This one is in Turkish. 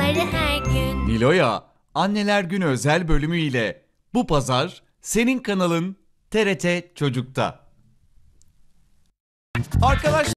var her gün. Nilo'ya Anneler Günü özel bölümü ile bu pazar senin kanalın TRT Çocuk'ta. Arkadaşlar